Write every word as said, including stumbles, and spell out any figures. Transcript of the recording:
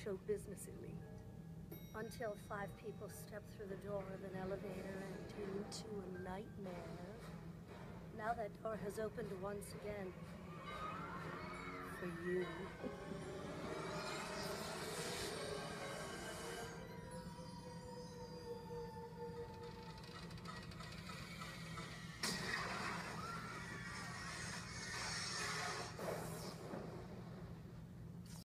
show business elite. Until five people step through the door of an elevator and into a nightmare. Now that door has opened once again. For you.